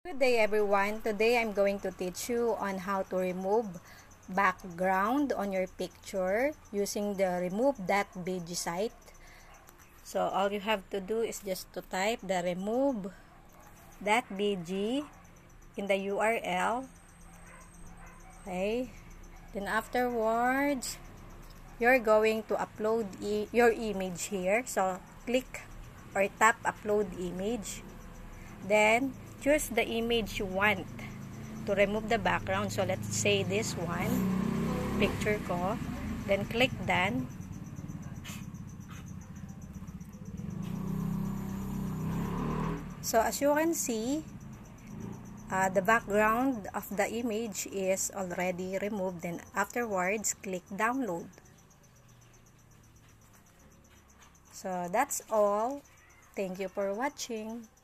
Good day everyone. Today I'm going to teach you on how to remove background on your picture using the remove.bg site. So all you have to do is just to type the remove.bg in the URL. Okay. Then afterwards, you're going to upload your image here. So click or tap upload image. Then choose the image you want to remove the background. So let's say this one, picture ko. Then click done. So as you can see, the background of the image is already removed. Then afterwards, click download. So that's all. Thank you for watching.